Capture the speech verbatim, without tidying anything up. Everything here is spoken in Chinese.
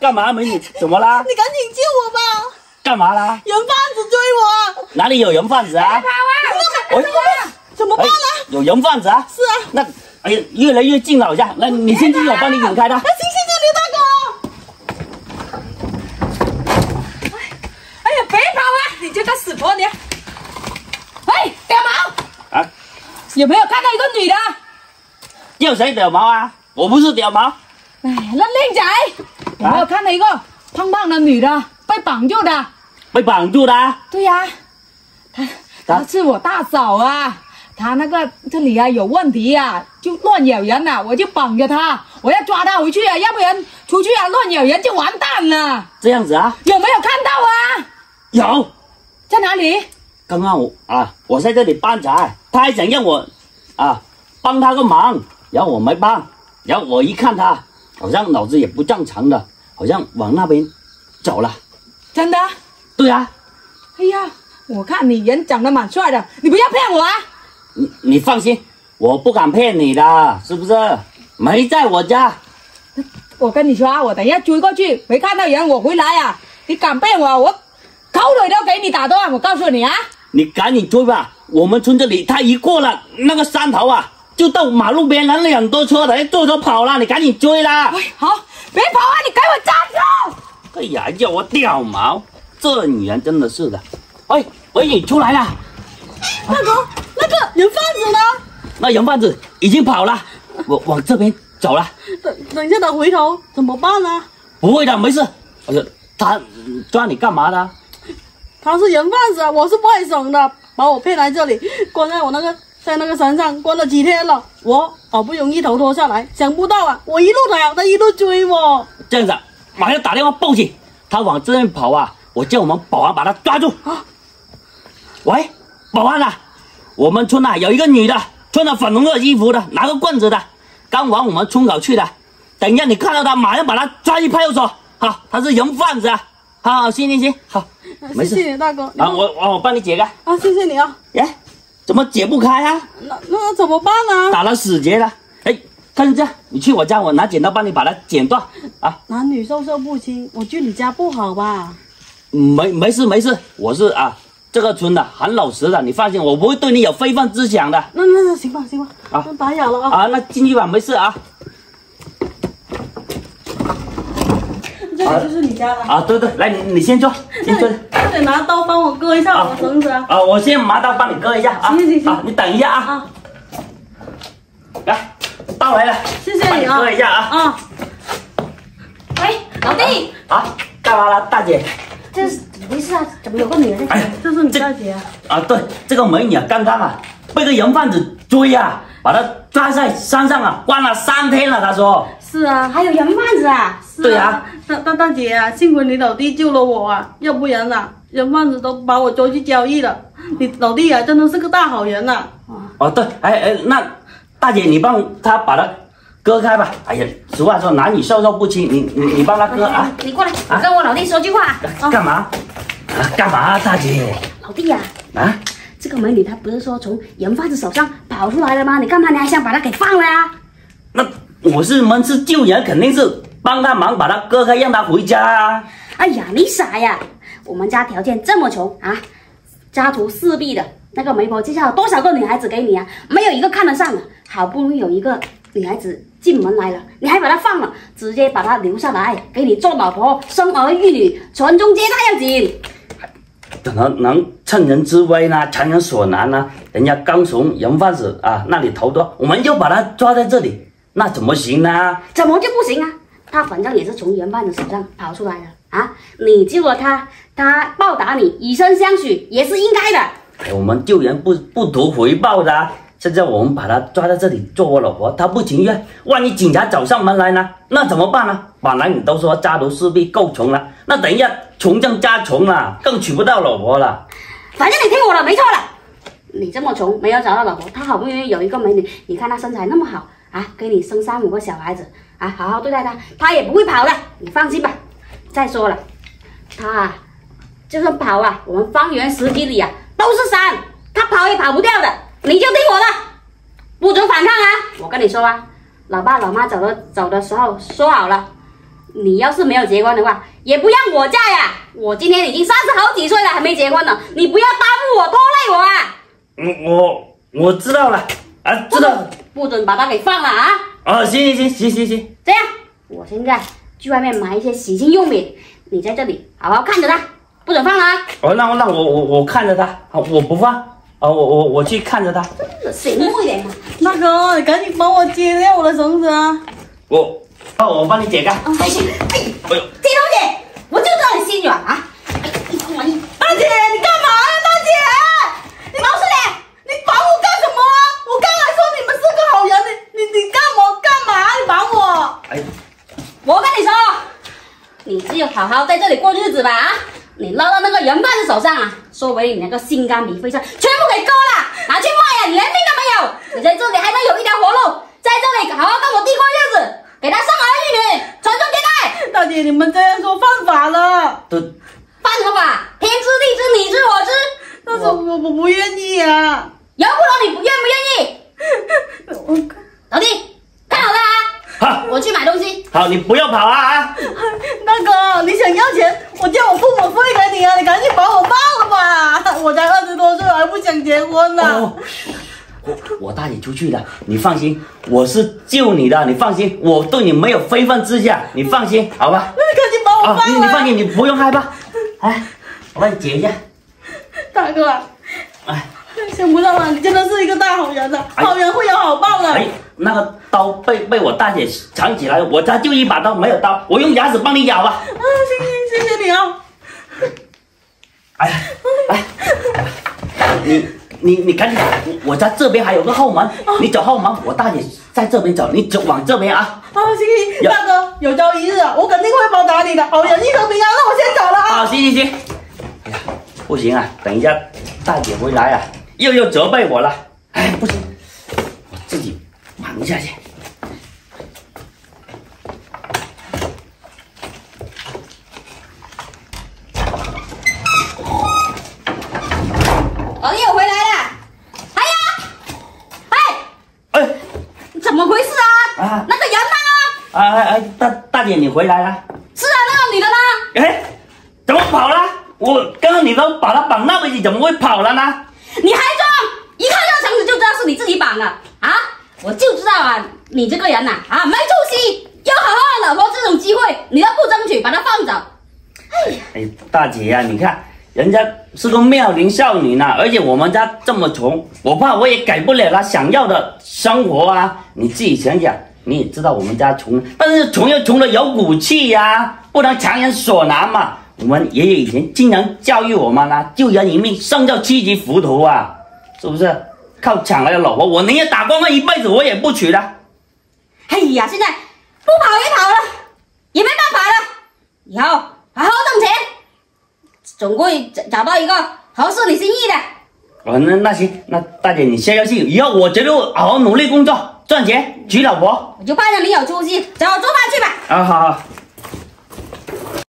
干嘛，美女？怎么啦？ 你赶紧救我吧！ 干嘛啦？ 人贩子追我啊！ 哪里有人贩子啊？ 跑啊！哎，怎么办呢？ 有人贩子啊？ 是啊。 那哎呀，越来越近了，好像。那你先进，我帮你引开他。 行，谢谢刘大哥。哎呀，别跑啊！你这个死婆娘！哎，屌毛！ 啊？ 有没有看到一个女的？ 叫谁屌毛啊？我不是屌毛。 哎，那靓仔，有没有看到一个胖胖的女的被绑住的？ 被绑住的、啊？ 对呀、啊，她她是我大嫂啊，她那个这里啊有问题啊，就乱咬人啊，我就绑着她，我要抓她回去啊，要不然出去啊乱咬人就完蛋了。 这样子啊？ 有没有看到啊？ 有， 在哪里？ 刚刚我啊，我在这里搬柴，他还想让我啊帮他个忙，然后我没帮，然后我一看他好像脑子也不正常的，好像往那边走了。 真的？ 对啊。 哎呀，我看你人长得蛮帅的，你不要骗我啊！ 你你放心，我不敢骗你的，是不是？没在我家。 我跟你说啊，我等一下追过去，没看到人我回来啊！你敢骗我，我口水都给你打断！我告诉你啊！ 你赶紧追吧，我们村这里他一过了那个山头啊，就到马路边了，那很多车的，坐车跑了，你赶紧追啦！ 哎，好，别跑啊！你给我站住！ 哎呀，叫我掉毛，这女人真的是的。哎，美女出来了。 大哥，那个人贩子呢？ 那人贩子已经跑了，我往这边走了。 等等一下他回头怎么办呢？ 不会的，没事。哎呀，他抓你干嘛的？ 他是人贩子啊，我是外省的，把我骗来这里，关在我那个在那个山上关了几天了，我好不容易逃脱下来，想不到啊，我一路逃，他一路追我。 这样子，马上打电话报警。他往这边跑啊，我叫我们保安把他抓住。啊，喂，保安啊，我们村啊有一个女的，穿着粉红色衣服的，拿个棍子的，刚往我们村口去的。等一下你看到她，马上把她抓去派出所。好，她是人贩子啊。好，好，行行行，好，没事。 谢谢你大哥。 啊，我我我帮你解开。 啊，谢谢你啊。 耶，怎么解不开啊？ 那那怎么办呢？ 打了死结了。哎，看这样，你去我家，我拿剪刀帮你把它剪断啊。 男女授受不亲，我去你家不好吧？ 没没事没事，我是啊这个村的很老实的，你放心，我不会对你有非分之想的。 那那那行吧行吧， 啊， 那打扰了啊。 啊，那进去吧，没事啊。 这里就是你家了。 啊，对对，来你你先坐，先坐。 快点拿刀帮我割一下我的绳子啊！ 啊，我先拿刀帮你割一下啊。 行行行， 啊，你等一下啊。 啊， 来，刀来了， 谢谢你啊。 割一下啊。 啊。喂，老弟。 啊，干嘛了，大姐？ 这是怎么回事啊？怎么有个女人？ 哎呀， 这是你大姐啊？ 啊，对，这个美女啊，刚刚啊被个人贩子追啊，把她抓在山上啊，关了三天了。他说。 是啊， 还有人贩子啊？ 是对啊， 大大大姐啊，幸亏你老弟救了我啊，要不然啊，人贩子都把我抓去交易了。你老弟啊，真的是个大好人呐、啊。 哦，对，哎哎，那大姐你帮他把它割开吧。哎呀，实话说，男女授受不亲，你你你帮他割啊。 你过来，我跟我老弟说句话。 啊干嘛？啊，干嘛，大姐？ 老弟呀、 啊，啊， 这个美女她不是说从人贩子手上跑出来了吗？你干嘛你还想把她给放了呀？ 那我是们是救人，肯定是帮他忙，把他割开，让他回家啊。 哎呀，你傻呀！我们家条件这么穷啊，家徒四壁的，那个媒婆介绍了多少个女孩子给你啊，没有一个看得上的。好不容易有一个女孩子进门来了，你还把她放了，直接把她留下来，给你做老婆，生儿育女，传宗接代要紧。 怎么能趁人之危呢？强人所难呢？人家刚从人贩子啊那里逃脱，我们就把他抓在这里，那怎么行呢？ 怎么就不行啊？他反正也是从人贩子手上跑出来的啊！你救了他，他报答你，以身相许也是应该的。 哎，我们救人不不图回报的啊。现在我们把他抓在这里做我老婆，他不情愿，万一警察找上门来呢？那怎么办呢？本来你都说家徒四壁够穷了，那等一下穷更加穷了，更娶不到老婆了。 反正你听我的，没错了。你这么穷，没有找到老婆，他好不容易有一个美女，你看她身材那么好啊，给你生三五个小孩子啊，好好对待她，她也不会跑的，你放心吧。再说了，她啊，就算跑啊，我们方圆十几里啊都是山，她跑也跑不掉的。你就听我的，不准反抗啊！我跟你说啊，老爸老妈走的走的时候说好了， 你要是没有结婚的话，也不让我嫁呀！我今天已经三十好几岁了，还没结婚呢，你不要耽误我，拖累我啊！ 嗯，我我知道了啊，知道了， 不准把他给放了啊！ 哦，行行行行行行， 这样，我现在去外面买一些洗净用品，你在这里好好看着他，不准放了啊！ 哦，那那我我我看着他，好，我不放，哦，我我我去看着他。 醒目一点嘛！ 大哥，你赶紧帮我解掉我的绳子啊！ 我，哦，我帮你解开。 哎呀，哎， 哎呦， 铁头姐，我就知道你心软啊！哎，你帮我你， 大姐，你干嘛呀？大姐，你毛四脸， 你绑我干什么啊？我刚才说你们是个好人，你你你干我干嘛？你绑我？ 哎， 我跟你说，你只有好好在这里过日子吧啊！你落到那个人贩子手上啊，说为你那个心肝脾肺肾全部给割了，拿去卖啊，你连命都没有！你在这里还能有一条活路，在这里好好跟我弟过日子，给他生儿育女，传宗接代。 大姐，你们这样说犯法了。 都犯什么法？天知地知，你知我知。 但是我我不愿意啊。 由不得你不愿不愿意。 我老弟，看好了啊！ 好， 我去买东西。 好，你不要跑啊啊！ 大哥，你想要钱，我叫我父母汇给你啊！你赶紧把我放了吧！我才二十多岁，还不想结婚呢、 哦，我我带你出去的，你放心，我是救你的，你放心，我对你没有非分之想，你放心，好吧？ 那你赶紧把我啊， 放了！ 你你放心，你不用害怕，哎，我帮你解一下， 大哥， 哎。 想不到啊，你真的是一个大好人啊！ 哎好人会有好报的。 哎，那个刀被被我大姐藏起来了，我家就一把刀，没有刀，我用牙齿帮你咬吧。 啊，谢谢谢谢你啊！ 哎呀，哎，你你你赶紧，我我家这边还有个后门，你走后门，我大姐在这边走，你走往这边啊。 啊，行行，大哥，有朝一日啊，我肯定会报答你的。好人一生平安，那我先走了啊。 好，行行行。哎呀，不行啊，等一下大姐回来啊，又要责备我了。哎，不行，我自己忙一下去。 老弟，我回来了。哎呀，哎， 哎， 怎么回事啊？ 啊那个人呢？ 哎哎哎，大大姐你回来了。 是啊，那个女的呢？ 哎，怎么跑了？我刚刚你都把他绑那位置，怎么会跑了呢？ 你还装？一看这个绳子就知道是你自己绑的啊！我就知道啊，你这个人呐 啊, 啊，没出息，有好好的老婆这种机会你都不争取，把她放走。哎呀， 哎，大姐呀、啊，你看人家是个妙龄少女呢，而且我们家这么穷，我怕我也给不了她想要的生活啊。你自己想想，你也知道我们家穷，但是穷又穷的有骨气呀、啊，不能强人所难嘛。我们爷爷以前经常教育我们啊，救人一命胜造七级浮屠啊，是不是？靠抢来的老婆，我宁愿打光棍一辈子，我也不娶了。 哎呀，现在不跑也跑了，也没办法了。以后好好挣钱，总会找到一个合适你心意的。 哦，那那行，那大姐你消消气，以后我绝对会好好努力工作，赚钱娶老婆。 我就盼着你有出息，找我做饭去吧。 啊，好好。